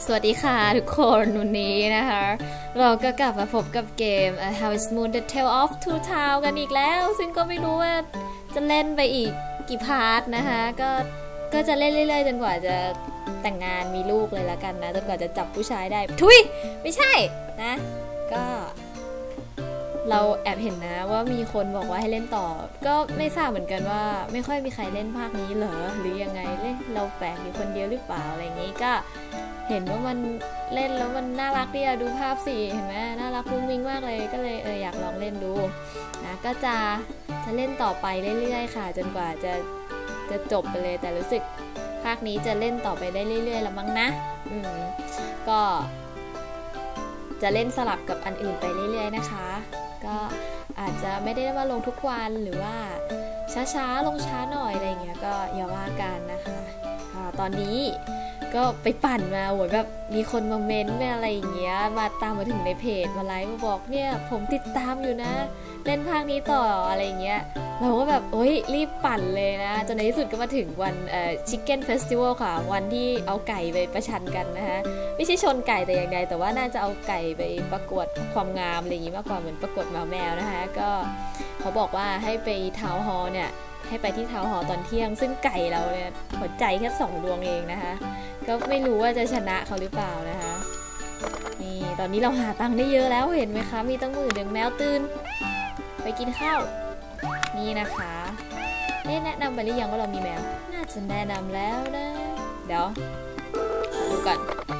สวัสดีค่ะทุกคนวันนี้นะคะเราก็กลับมาพบกับเกม Harvest Moon The Tale of Two Towns กันอีกแล้วซึ่งก็ไม่รู้ว่าจะเล่นไปอีกกี่พาร์ทนะคะก็จะเล่นเรื่อยๆจนกว่าจะแต่งงานมีลูกเลยละกันนะจนกว่าจะจับผู้ชายได้ทุยไม่ใช่นะก็เราแอบเห็นนะว่ามีคนบอกว่าให้เล่นต่อก็ไม่ทราบเหมือนกันว่าไม่ค่อยมีใครเล่นภาคนี้เหรอหรือยังไงเล่นเราแปลกอยู่คนเดียวหรือเปล่าอะไรอย่างนี้ก็เห็นว่ามันเล่นแล้วมันน่ารักดีอะดูภาพสิเห็นไหมน่ารักมุ้งมิ้งมากเลยก็เลยอยากลองเล่นดูนะก็จะเล่นต่อไปเรื่อยๆค่ะจนกว่าจะจบไปเลยแต่รู้สึกภาคนี้จะเล่นต่อไปได้เรื่อยๆแล้วมั้งนะก็จะเล่นสลับกับอันอื่นไปเรื่อยๆนะคะก็อาจจะไม่ได้มาลงทุกวันหรือว่าช้าๆลงช้าหน่อยอะไรเงี้ยก็อย่าว่ากันนะคะตอนนี้ก็ไปปั่นมาโหยแบบมีคนมาเม้นต์อะไรอย่างเงี้ยมาตามมาถึงในเพจมาไลฟ์มาบอกเนี่ยผมติดตามอยู่นะเล่นภาคนี้ต่ออะไรเงี้ยเราก็แบบโอ๊ยรีบปั่นเลยนะจนในที่สุดก็มาถึงวันChicken Festival ค่ะวันที่เอาไก่ไปประชันกันนะคะไม่ใช่ชนไก่แต่อย่างใดแต่ว่าน่าจะเอาไก่ไปประกวดความงามอะไรอย่างงี้มากกว่าเหมือนประกวดหมาแมวนะคะก็เขาบอกว่าให้ไปทาวน์ฮอลล์เนี่ยให้ไปที่ทาวน์ฮอลล์ตอนเที่ยงซึ่งไก่เราเนี่ยหัวใจแค่2 ดวงเองนะคะก็ไม่รู้ว่าจะชนะเขาหรือเปล่านะคะนี่ตอนนี้เราหาตังค์ได้เยอะแล้วเห็นไหมคะมีตั้ง10,000แมวตื่นไปกินข้าวนี่นะคะแนะนำไปหรือยังว่าเรามีแมวน่าจะแนะนำแล้วนะเดี๋ยวดูก่อน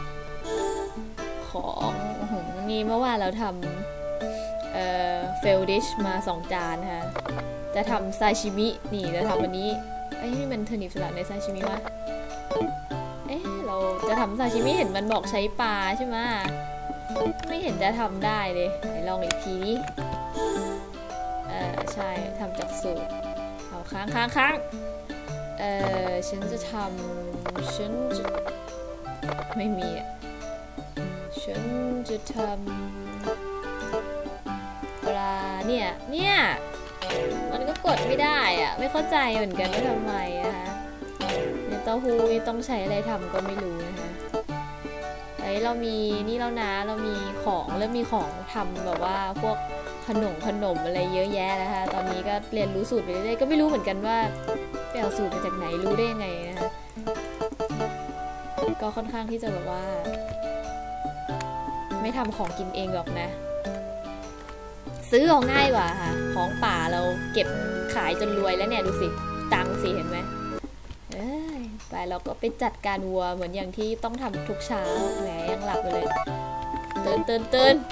ของนี่เมื่อวานเราทำเฟลดิชมา2 จานค่ะจะทำซาชิมินี่จะทำวันนี้นี่มันเทอร์นิปสลัดในซาชิมิวะเราจะทำซาชิมิเห็นมันบอกใช้ปลาใช่ไหมไม่เห็นจะทำได้เลยไหนลองอีกทีนี้ใช่ทำจากสูตรเอาค้างฉันจะไม่มีฉันจะทำปลาเนี่ยมันก็กดไม่ได้อะไม่เข้าใจเหมือนกันว่าทำไมนะคะในเต้าหู้ต้องใช้อะไรทำก็ไม่รู้นะคะเรามีนี่แล้วนะเรามีของเริ่มมีของทำแบบว่าพวกขนมอะไรเยอะแยะนะคะตอนนี้ก็เรียนรู้สูตรไปเรื่อยๆก็ไม่รู้เหมือนกันว่าไปเอาสูตรมาจากไหนรู้ได้ยังไงนะคะก็ค่อนข้างที่จะแบบว่าไม่ทำของกินเองหรอกนะซื้อเอาง่ายกว่าค่ะของป่าเราเก็บขายจนรวยแล้วเนี่ยดูสิตังสิเห็นไหมไปเราก็ไปจัดการวัวเหมือนอย่างที่ต้องทำทุกเช้าแหมยังหลับอยู่เลยตื่น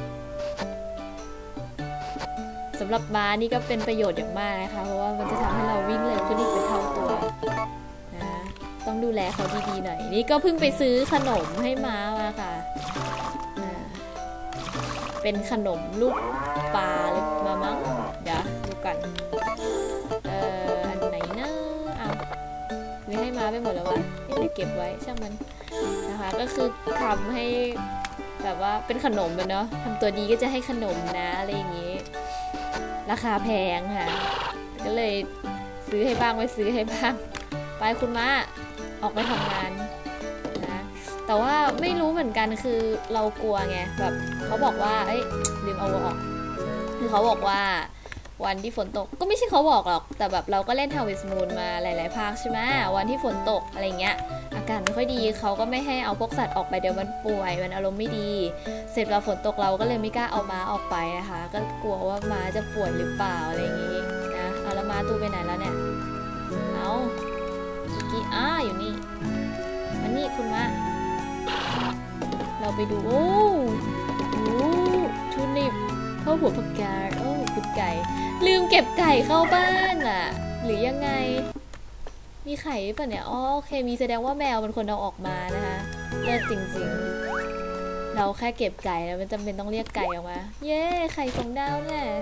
สำหรับม้านี่ก็เป็นประโยชน์อย่างมากนะคะเพราะว่ามันจะทำให้เราวิ่งเร็วขึ้นอีกเป็นเท่าตัวนะต้องดูแลเขาดีๆหน่อยนี่ก็เพิ่งไปซื้อขนมให้ม้ามาค่ะเป็นขนมลูกปลาหรือมามั้งเดี๋ยวดูกันอันไหนนะไม่ให้ม้าไปหมดแล้ววะไม่ได้เก็บไว้ช่างมันนะคะก็คือทำให้แบบว่าเป็นขนมเนาะทำตัวดีก็จะให้ขนมนะอะไรอย่างงี้ราคาแพงค่ะก็เลยซื้อให้บ้างไม่ซื้อให้บ้างไปคุณม้าออกไปทำงานนะแต่ว่าไม่รู้เหมือนกันคือเรากลัวไงแบบเขาบอกว่าลืมเอาออกคือเขาบอกว่าวันที่ฝนตกก็ไม่ใช่เขาบอกหรอกแต่แบบเราก็เล่น Harvest Moon มาหลายๆภาคใช่ไหมวันที่ฝนตกอะไรเงี้ยอากาศไม่ค่อยดีเขาก็ไม่ให้เอาพวกสัตว์ออกไปเดี๋ยวมันป่วยมันอารมณ์ไม่ดีเสร็จแล้วฝนตกเราก็เลยไม่กล้าเอาม้าออกไปนะคะก็กลัวว่าม้าจะป่วยหรือเปล่าอะไรอย่างงี้นะเอาแล้วม้าตูไปไหนแล้วเนี่ยเอาเมื่อกี้อยู่นี่มันนี่คุณม้าเราไปดูโอ้ทูนิปเข้าหัวผักกาดคุณไก่ลืมเก็บไก่เข้าบ้านอ่ะหรือยังไงมีไข่ป่ะเนี่ยโอเคมีแสดงว่าแมวเป็นคนเอาออกมานะคะเลิศจริงๆเราแค่เก็บไก่แล้วมันจำเป็นต้องเรียกไก่ออกมาเย้ไข่2 ดาวแน่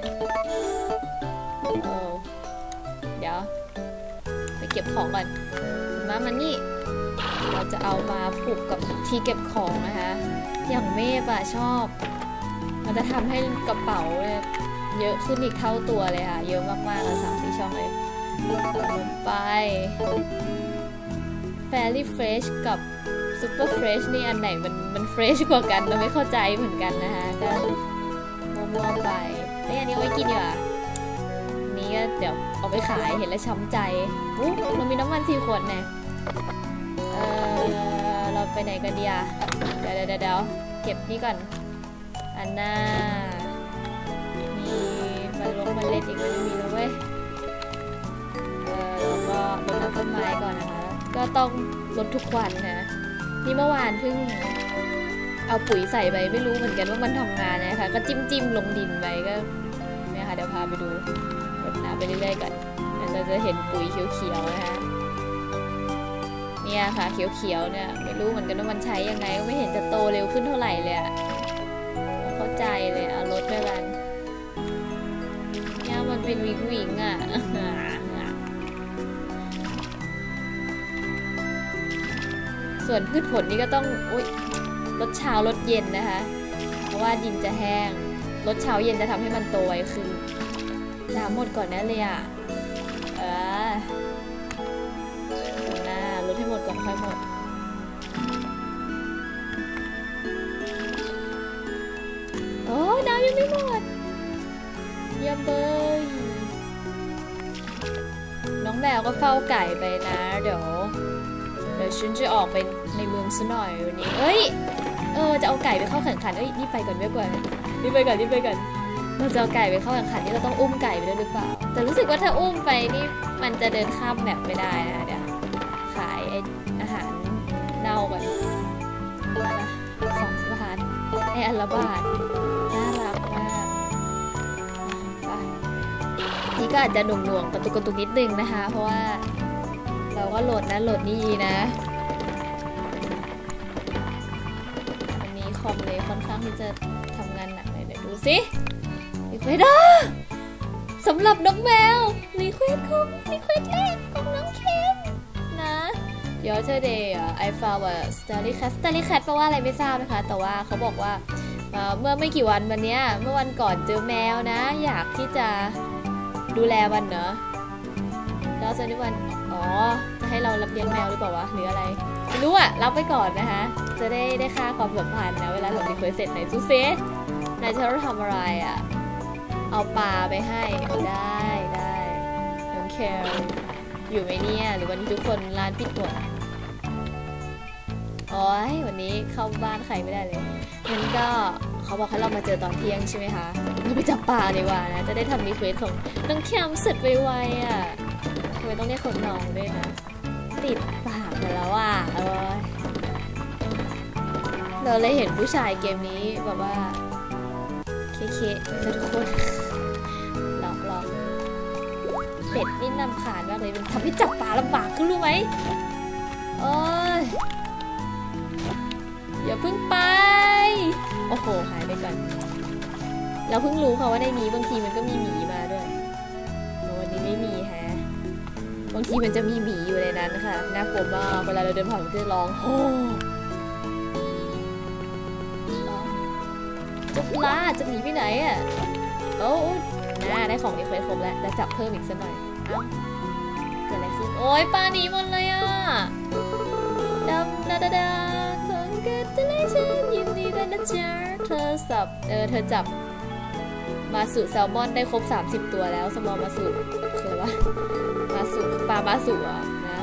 เดี๋ยวไปเก็บของก่อนมันนี่เราจะเอามาผูกกับที่เก็บของนะคะอย่างเมฆอะชอบมันจะทำให้กระเป๋าเยอะขึ้นอีกเท่าตัวเลยค่ะเยอะมากๆเลย3-4 ช่องเลยลงไป Fairy Fresh กับซูเปอร์เฟรชนี่อันไหนมันเฟรชกว่ากันเราไม่เข้าใจเหมือนกันนะคะก็มั่วๆไปอันนี้เอาไว้กินดีกว่านี้ก็เดี๋ยวเอาไปขายเห็นแล้วช้ำใจเรามีน้ำมัน4 ขวดแน่เราไปไหนกันดีอะเดี๋ยวเก็บนี่ก่อนอันน่ามีมันเล็ดอีกมันมีแล้วเว้ยแล้วก็รดน้ำต้นไม้ก่อนนะคะก็ต้องรดทุกวันนะนี่เมื่อวานเพิ่งเอาปุ๋ยใส่ไปไม่รู้เหมือนกันว่ามันทำงานนะคะก็จิ้มลงดินไปก็เนี่ยค่ะเดี๋ยวพาไปดูรดน้ำไปเรื่อยๆกันเราจะเห็นปุ๋ยเขียวๆนะคะเนี่ยค่ะเขียวๆเนี่ยไม่รู้เหมือนกันว่ามันใช้ยังไงก็ไม่เห็นจะโตเร็วขึ้นเท่าไหร่เลยอะเข้าใจเลยเอารดไปกันเนี่ยมันเป็นวิงอะส่วนพืชผลนี่ก็ต้องรดเช้ารดเย็นนะคะเพราะว่าดินจะแห้งรดเช้าเย็นจะทำให้มันโตไวขึ้นน้ำหมดก่อนนะเลยอ่ะรดให้หมดก่อนค่อยหมดโอ้น้ำยังไม่หมดเยี่ยมเลยน้องแมวก็เฝ้าไก่ไปนะเดี๋ยวฉันจะออกไปในเมืองซะหน่อยวันนี้จะเอาไก่ไปเข้าแข่งขันนี่ไปก่อนเราจะเอาไก่ไปเข้าแข่งขันนี่เราต้องอุ้มไก่ไปด้วยหรือเปล่าแต่รู้สึกว่าถ้าอุ้มไปนี่มันจะเดินข้ามแมปไม่ได้นะเดี๋ยวขายอาหารเน่าก่อน2 บาทอันละบาทน่ารักมากนี่ก็อาจจะหน่วงๆกระตุกนิดนึงนะคะเพราะว่าเราก็โหลดนี่นะวันนี้คอมเลยค่อนข้างที่จะทำงานหนักเลยเดี๋ยวดูสิรีเควสสำหรับน้องแมวรีเควสแรกของน้องเคนนะ Yesterday I found a starry cat แปลว่าอะไรไม่ทราบนะคะแต่ว่าเขาบอกว่าเมื่อไม่กี่วันเมื่อวันก่อนเจอแมวนะอยากที่จะดูแลมันเนอะแล้วเจอวันจะให้เรารับเลี้ยงแมวหรือเปล่าวะหรืออะไรไม่รู้อะรับไปก่อนนะคะจะได้ค่าความสัมพันธ์นะเวลาทำรีเควสเสร็จไหนซูเซ่นายจะทำอะไรอะเอาปลาไปให้ได้น้องแคร์อยู่ไหมเนี่ยหรือวันนี้ทุกคนร้านปิดหมดวันนี้เข้าบ้านใครไม่ได้เลยงั้นก็เขาบอกให้เรามาเจอตอนเที่ยงใช่ไหมคะเราไปจับปลาดีกว่านะจะได้ทำรีเควสของน้องแคมเสร็จไวๆอะทำไมต้องเรียกคนน้องด้วยนะติดปากไปแล้วอ่ะเราเลยเห็นผู้ชายเกมนี้แบบว่าเคทุกคนหลอกเป็ดนี่นำขาดมากเลยมันทำให้จับปลาลำบากขึ้นรู้ไหมอย่าเพิ่งไปโอ้โหหายไปก่อนเราเพิ่งรู้ค่ะว่าในนี้บางทีมันก็มีหมีมาด้วยวันนี้ไม่มีฮะบางทีมันจะมีหมีอยู่ในนั้นค่ะน่ากลัวมากเวลาเราเดินผ่านมันจะร้องโฮ่จะหนีไปไหนอ่ะได้ของนี้เคยครบแล้วจะจับเพิ่มอีกสักหน่อยเกิดอะไรขึ้นโอ๊ยปลาหนีหมดเลยอ่ะดาcongratulations ยินดีด้วยนะจ๊ะเธอจับมาสุแซลมอนได้ครบ30 ตัวแล้วสมอมาสุคือว่ามาสุปลามาสุนะ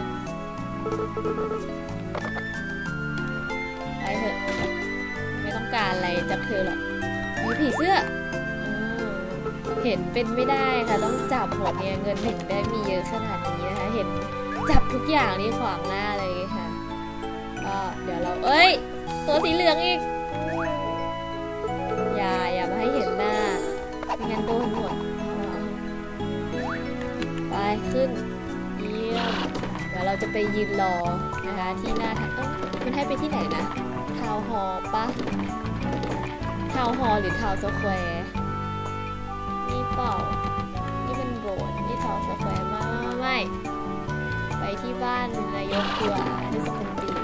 ไปเถอะไม่ต้องการอะไรจากเธอหรอกมีผีเสื้อเห็นเป็นไม่ได้ค่ะต้องจับหมดเนี่ยเงินถึงได้มีเยอะขนาดนี้นะคะเห็นจับทุกอย่างนี่ขวางหน้าเลยค่ะก็เดี๋ยวเราตัวสีเหลืองอีกอย่ามาให้เห็นหน้าไม่งั้นโดนหมดไปขึ้นเยี่ยมเดี๋ยวเราจะไปยืนรอนะคะที่หน้ามันให้ไปที่ไหนนะทาวน์ฮอลล์ปะทาวน์ฮอลล์หรือทาวน์สแควร์นี่เปล่านี่เป็นโบสถ์นี่ทาวน์สแควร์ไม่ไปที่บ้านนายกดีกว่าที่สุพรรณบุรี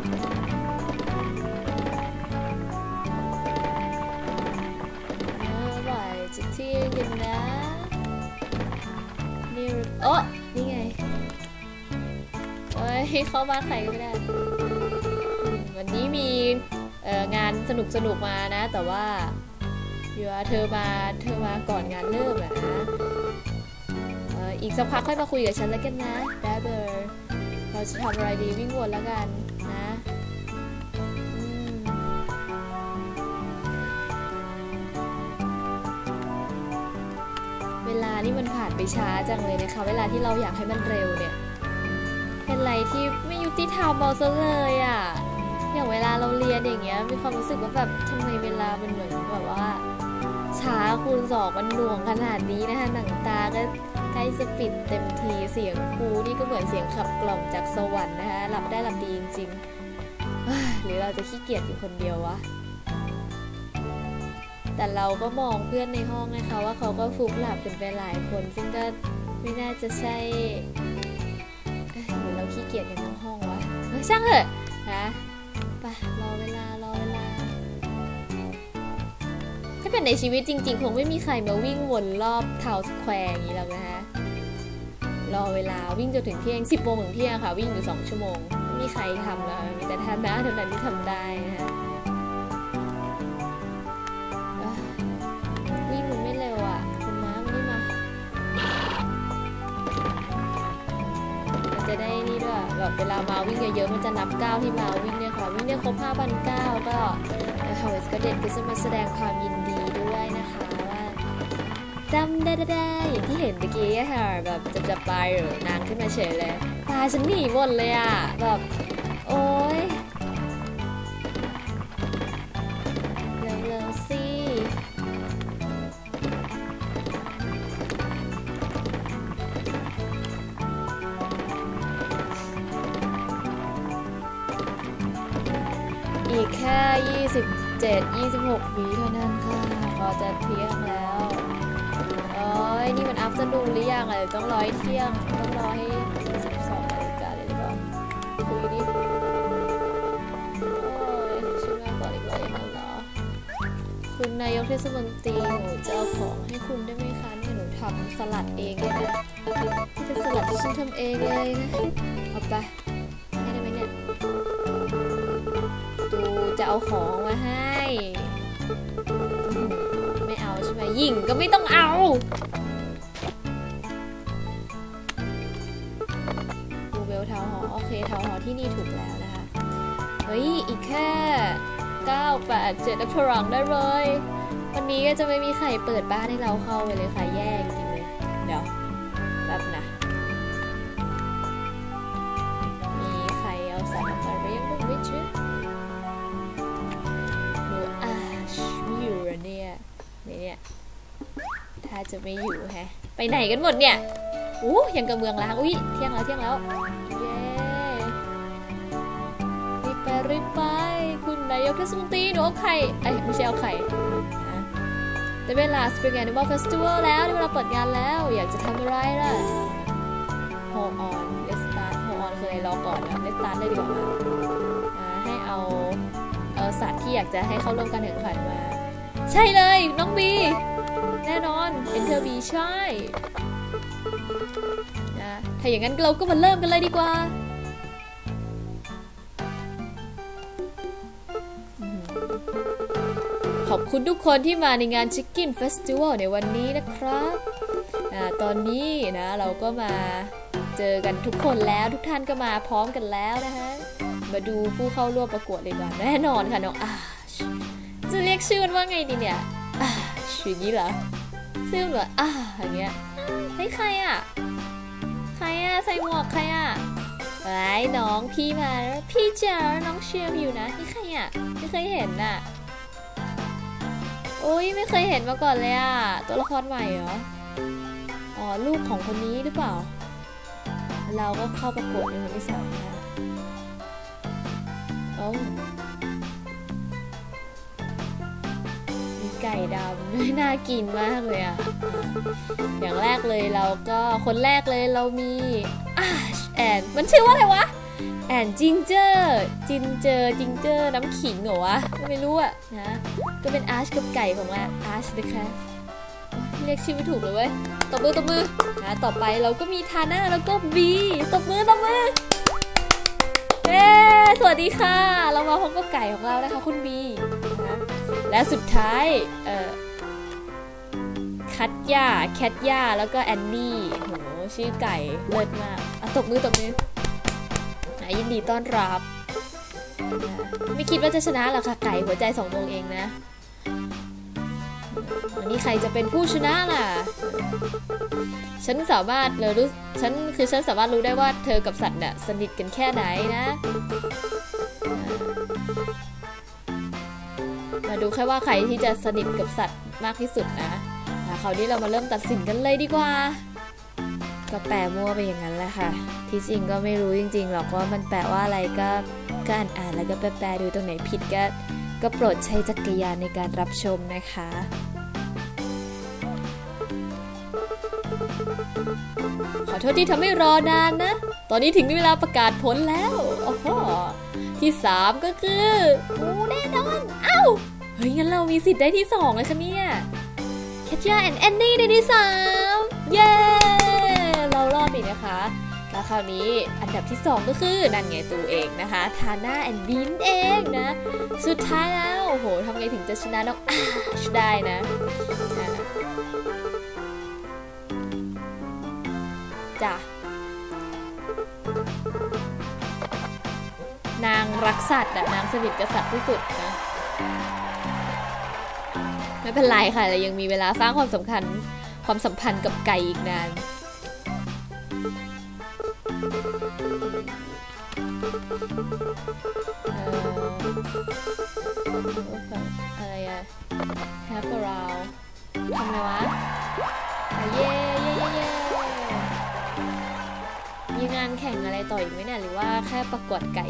จะเที่ยงกันนะนี่ไงเข้าบ้านใครก็ไม่ได้สนุกมานะแต่ว่าเธอมาก่อนงานเริ่มนะอีกสักพักค่อยมาคุยกับฉันแล้วกันนะได้เบอร์เราจะทำอะไรดีวิ่งวนแล้วกันนะเวลานี่มันผ่านไปช้าจังเลยนะคะเวลาที่เราอยากให้มันเร็วเนี่ยเป็นอะไรที่ไม่ยุติธรรมเอาซะเลยอ่ะอย่างเวลาเราเรียนอย่างเงี้ยมีความรู้สึกว่าแบบทำไมเวลามันเหมือนแบบว่าช้าคูณ2มันหน่วงขนาดนี้นะคะหนังตาก็ใกล้จะปิดเต็มทีเสียงครูนี่ก็เหมือนเสียงขับกล่อมจากสวรรค์นะคะหลับได้หลับดีจริงๆหรือเราจะขี้เกียจอยู่คนเดียววะแต่เราก็มองเพื่อนในห้องนะคะว่าเขาก็ฟุบหลับกันไปหลายคนซึ่งก็ไม่น่าจะใช่หรือเราขี้เกียจกันทั้งห้องวะช่างเถอะนะไปรอเวลาถ้าเป็นในชีวิตจริงๆคงไม่มีใครมาวิ่งวนรอบทาวน์สแควร์อย่างนี้หรอกนะฮะรอเวลาวิ่งจนถึงเที่ยง10 โมงถึงเที่ยงค่ะวิ่งอยู่2 ชั่วโมงไม่มีใครทำแล้วมีแต่ท่านนะเท่านั้นที่ทำได้นะฮะวิ่งมันไม่เร็วอ่ะคุณม้ามันนี่มามันจะได้นี่ด้วยแบบเวลามาวิ่งเยอะๆมันจะนับก้าวที่มาวิ่งเนี่ยค่ะวิ่งเนี่ยครบ 5,000 ก้าวก็ฮาวเวิร์ดก็เด็ดก็จะมาแสดงความยินดีด้วยนะคะว่าจำได้อย่างที่เห็นเมื่อกี้ค่ะแบบจะไปนางขึ้นมาเฉยเลยตาฉันหนีหมดเลยอ่ะแบบโอ๊ยเร็วๆสิอีกแค่27-26 วิเท่านั้นค่ะก็จะเที่ยงแล้วนี่มันอัฟเตอร์นูนหรือยังอ่ะต้องรอให้เที่ยงต้องรอให้12 นาฬิกาเลยหรือเปล่าคุยดิโอ้ยชิมมาก่อนอีกเลยอย่างนั้นเหรอคุณนายกเทศมนตรีหนูจะเอาของให้คุณได้ไหมคะนี่หนูทำสลัดเองเลยนะที่เป็นสลัดที่ฉันทำเองเลยนะเอาไปให้ได้ไหมเนี่ยดูจะเอาของมาให้ไม่เอาใช่ไหมยิ่งก็ไม่ต้องเอาดูเบลทาวน์หอโอเคทาวน์หอที่นี่ถูกแล้วนะคะเฮ้ยอีกแค่9 8 7นักพลังได้เลยวันนี้ก็จะไม่มีใครเปิดบ้านให้เราเข้าไปเลยค่ะแย่จริงเลยเดี๋ยวแบบนะมีใครเอาสัตว์มาเลี้ยงบ้างไหมจ๊ะไม่อยู่แล้วเนี่ยถ้าจะไม่อยู่แฮะไปไหนกันหมดเนี่ยยังกับเมืองล้างเที่ยงแล้วเย้รีบไปคุณนายกเทศมนตรีหนูเอาไข่ไม่ใช่เอาไข่แต่เวลา Spring Animal Festival แล้วเวลาเปิดงานแล้วอยากจะทำอะไรล่ะ Hold on Let's start Hold on คืออะไรรอก่อนนะ Let's start เลยดีกว่าให้เอาสัตว์ที่อยากจะให้เข้าร่วมการแข่งขันมาใช่เลยน้องบีแน่นอน Enter B ใช่นะถ้าอย่างนั้นเราก็มาเริ่มกันเลยดีกว่าขอบคุณทุกคนที่มาในงาน Chicken Festival ในวันนี้นะครับตอนนี้นะเราก็มาเจอกันทุกคนแล้วทุกท่านก็มาพร้อมกันแล้วนะฮะมาดูผู้เข้าร่วมประกวดเลยดีกว่าแน่นอนค่ะน้องจะเรียกชื่อมันว่าไงดีเนี่ยชื่ออย่างนี้เหรอชื่อเหรออย่างเงี้ยเฮ้ยใครอ่ะใส่หมวกใครอ่ะไอ้น้องพี่มาแล้วพี่จ๋าน้องเชียร์อยู่นะนี่ใครอ่ะไม่เคยเห็นอ่ะโอ้ยไม่เคยเห็นมาก่อนเลยอ่ะตัวละครใหม่เหรอลูกของคนนี้หรือเปล่าเราก็เข้าประกวดในวันที่2นะมีไก่ดำน่ากินมากเลยอ่ะอย่างแรกเลยเราก็คนแรกเลยเรามีแอนมันชื่อว่าอะไรวะแอนจิงเจอร์น้ำขิงเหรอวะไม่รู้อ่ะนะก็เป็นอาร์ชกับไก่ของอาร์ชนะคะเรียกชื่อไม่ถูกเลยเว้ยตบมือนะต่อไปเราก็มีทาน่าแล้วก็บีตบมือสวัสดีค่ะเรามาพบกับไก่ของเรานะคะคุณบีนะและสุดท้ายคัตย่าแคทย่าแล้วก็แอนนี่โหชื่อไก่เลิศมากตบมือยินดีต้อนรับไม่คิดว่าจะชนะหรอกค่ะไก่หัวใจ2 ดวงเองนะวันนี้ใครจะเป็นผู้ชนะล่ะฉันสามารถรู้ฉันสามารถรู้ได้ว่าเธอกับสัตว์เนี่ยสนิทกันแค่ไหนนะมาดูแค่ว่าใครที่จะสนิทกับสัตว์มากที่สุดนะคราวนี้เรามาเริ่มตัดสินกันเลยดีกว่าก็แปลมั่วไปอย่างนั้นแหละค่ะที่จริงก็ไม่รู้จริงๆหรอกว่ามันแปลว่าอะไรก็อ่านแล้วก็แปลดูตรงไหนผิดก็โปรดใช้จักรยานในการรับชมนะคะขอโทษที่ทำให้รอนานนะตอนนี้ถึงเวลาประกาศผลแล้วโอ้โหที่3ก็คือแน่นอนเฮ้ยงั้นเรามีสิทธิ์ได้ที่2เลยค่ะเนี่ยแคทย่าแอนนี่ได้ที่3เย้เรารอดอีกนะคะแล้วคราวนี้อันดับที่2ก็คือนั่นไงตูเองนะคะทาน่าแอนด์วินเองนะสุดท้ายแล้วโอ้โหทำไงถึงจะชนะน้องได้นะจ้ะนางรักสัตว์นางสนิทกับสัตว์ที่สุดนะไม่เป็นไรค่ะเรายังมีเวลาสร้างความสัมพันธ์กับไก่อีกนานอะไรอะ Half around ทำไงวะเย้มีงานแข่งอะไรต่ออีกไหมเนี่ยหรือว่าแค่ประกวดไก่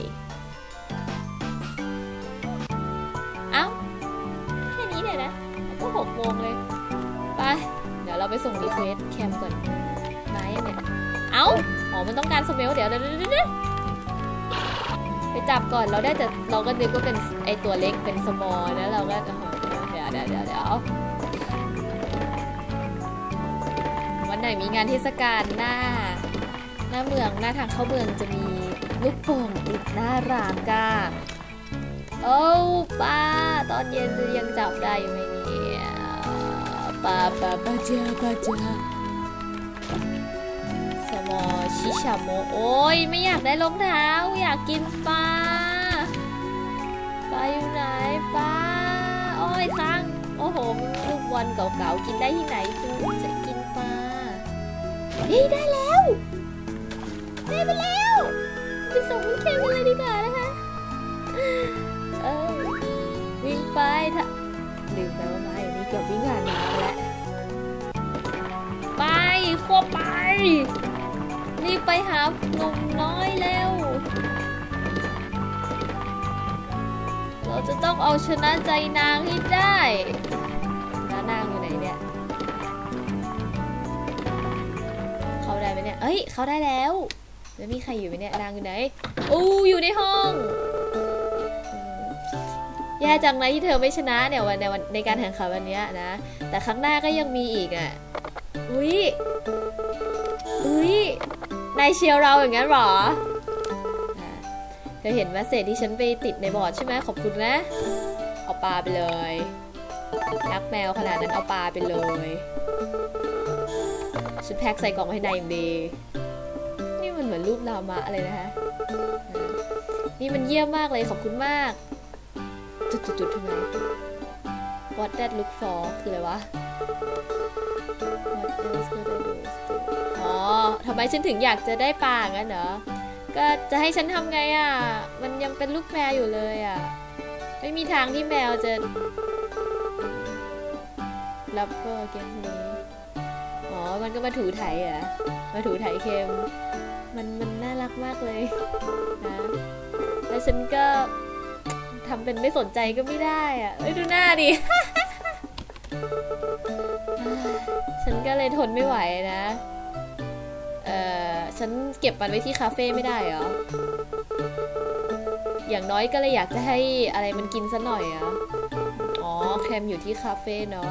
แค่นี้เลยนะก็6 โมงเลยไปเดี๋ยวเราไปส่งรีเควสแคมก่อนมาอย่างเนี่ยมันต้องการสเมลเดี๋ยวไปจับก่อนเราได้แต่เราก็นึกว่าเป็นไอตัวเล็กเป็นสมอลแล้วเราก็เดี๋ยววันไหนมีงานเทศกาลหน้าเมืองหน้าทางเข้าเมืองจะมีลูกโป่งติดหน้าร้านก้าป้าตอนเย็นยังจับได้อยู่ไหมเนี่ยป้าจ้าสมอชิชาโมโอ้ยไม่อยากได้รองเท้าอยากกินปลาอยู่ไหนปลาโอ้ยตังโอ้โหลูกวันเก่าๆกินได้ที่ไหนจูจะกินปลาได้แล้วไปแล้วไปส่งพี่เควินเลยดีกว่านะคะวิ่งไปลืมไปว่ามาอย่างนี้เกือบวิ่งผ่านน้ำแล้วไปควบไปรีบไปหาหนุ่มน้อยแล้วเราจะต้องเอาชนะใจนางให้ได้นางอยู่ไหนเนี่ยเขาได้ไหมเนี่ยเขาได้แล้วแล้วมีใครอยู่ไหมเนี่ยนางอยู่ไหนอยู่ในห้องแย่จังเลยที่เธอไม่ชนะเนี่ยในการแข่งขันวันนี้นะแต่ครั้งหน้าก็ยังมีอีกอุ้ยนายเชียร์เราอย่างนั้นหรอเธอเห็นแมสเสจที่ฉันไปติดในบอร์ดใช่ไหมขอบคุณนะเอาปลาไปเลยรักแมวขนาดนั้นเอาปลาไปเลยฉันแพ็คใส่กล่องให้นายอย่างดีนี่มันเหมือนรูปรามะอะไรนะคะนี่มันเยี่ยมมากเลยขอบคุณมากจุดทำไม What that look for คืออะไรวะ What else could I do ทำไมฉันถึงอยากจะได้ปลางั้นเหรอก็จะให้ฉันทำไงมันยังเป็นลูกแมวอยู่เลยไม่มีทางที่แมวจะรับก็เกมนี้มันก็มาถูไถมาถูไถเค็มมันน่ารักมากเลยนะแล้วฉันก็ทำเป็นไม่สนใจก็ไม่ได้ดูหน้าดิ ฉันก็เลยทนไม่ไหวนะฉันเก็บมันไว้ที่คาเฟ่ไม่ได้เหรออย่างน้อยก็เลยอยากจะให้อะไรมันกินซะหน่อยแคมอยู่ที่คาเฟ่เนาะ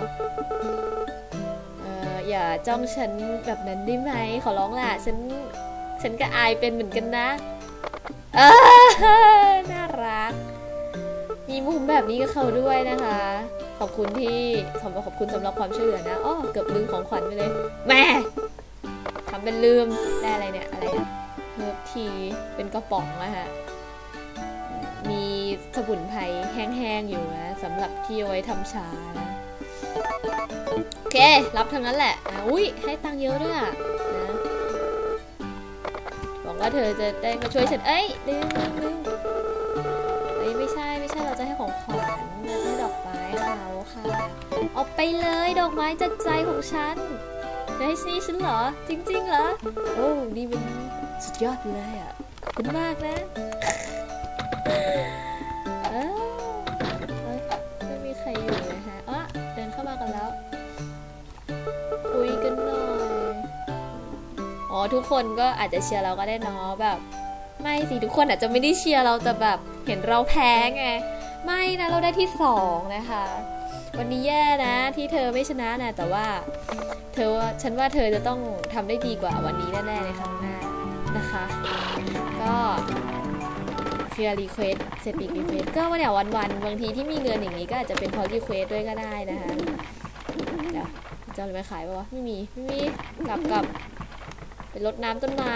อย่าจ้องฉันแบบนั้นได้ไหมขอร้องล่ะฉันก็อายเป็นเหมือนกันนะเอน่ารักมีมุมแบบนี้กับเขาด้วยนะคะขอบคุณสำหรับความช่วยเหลือนะอ้อเกือบลืมของขวัญไปเลยแม่ทำเป็นลืมได้อะไรเนี่ยอะไรอะเฮิร์บทีเป็นกระป๋องอะฮะมีสมุนไพรแห้งๆอยู่นะสำหรับที่เอาไว้ทำชานะโอเครับทั้งนั้นแหละอุ้ยให้ตังค์เยอะด้วยอะนะหวังว่าเธอจะได้มาช่วยฉันเอ้ยลืมไม่ใช่เราจะให้ของขวัญเราจะให้ดอกไม้เขาค่ะเอาไปเลยดอกไม้จากใจของฉันจะให้นี่ฉันเหรอจริงๆเหรอโอ้นี่เป็นสุดยอดเลยอ่ะขอบคุณมากนะไม่มีใครอยู่เลยฮะเดินเข้ามากันแล้วคุยกันหน่อยอ๋อทุกคนก็อาจจะเชียร์เราก็ได้เนาะแบบไม่สิทุกคนอาจจะไม่ได้เชียร์เราแต่แบบเห็นเราแพ้ไงไม่นะเราได้ที่2นะคะวันนี้แย่นะที่เธอไม่ชนะนะแต่ว่าฉันว่าเธอจะต้องทำได้ดีกว่าวันนี้แน่ๆในครั้งหน้านะคะก็เคลียร์รีเควสเสร็จอีกรีเควสก็วันเนี้ยวันบางทีที่มีเงินอย่างนี้ก็อาจจะเป็นเพราะรีเควสด้วยก็ได้นะคะเดี๋ยวจะเอาอะไรมาขายป่าวะไม่มีกลับไปรดน้ำต้นไม้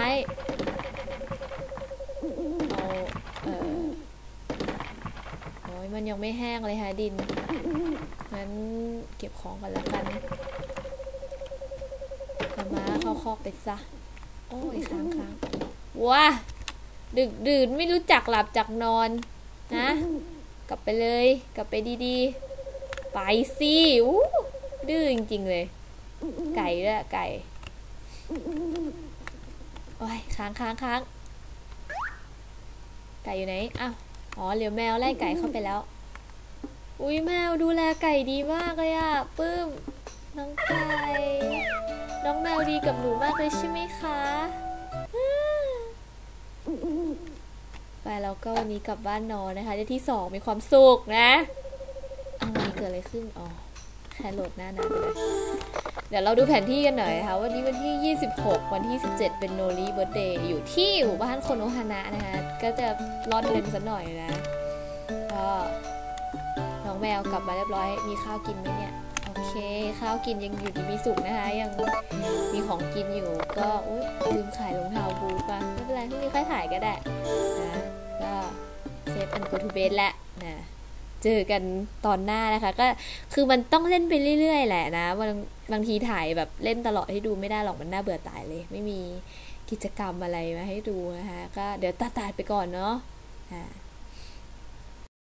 มันยังไม่แห้งเลยฮะดินงั้นเก็บของกันแล้วกันมาเข้าคอกไปซะโอ้ยค้างว้าดึกดื่นไม่รู้จักหลับจักนอนนะกลับไปเลยกลับไปดีๆไปสิดื้อจริงๆเลยไก่ด้วยไก่โอ้ยค้างไก่อยู่ไหนอ้าวอ๋อเหลียวแมวไล่ไก่เข้าไปแล้วอุ้ยแมวดูแลไก่ดีมากเลยอะปื้มน้องไก่น้องแมวดีกับหนูมากเลยใช่ไหมคะไปแล้วก็วันนี้กลับบ้านนอนนะคะได้ที่2มีความสุขนะอะไรเกิดอะไรขึ้นอ๋อแค่โหลดหน้านานไปเลยเดี๋ยวเราดูแผนที่กันหน่อยค่ะวันนี้วันที่26วันที่17เป็นโนริเบิร์ธเดย์อยู่ที่หมู่บ้านโคโนฮานะนะคะก็จะร่อนเงินสักหน่อยนะก็น้องแมวกลับมาเรียบร้อยมีข้าวกินไหมเนี่ยโอเคข้าวกินยังอยู่ดีมีสุขนะคะยังมีของกินอยู่ก็ลืมขายรองเท้าบูทป่ะไม่เป็นไรที่นี่ค่อยถ่ายก็ได้นะก็เซฟอันโกทูเบสแหละนะเจอกันตอนหน้านะคะก็คือมันต้องเล่นไปเรื่อยๆแหละนะบางทีถ่ายแบบเล่นตลอดให้ดูไม่ได้หรอกมันน่าเบื่อตายเลยไม่มีกิจกรรมอะไรมาให้ดูนะคะก็เดี๋ยวตัดไปก่อนเนาะ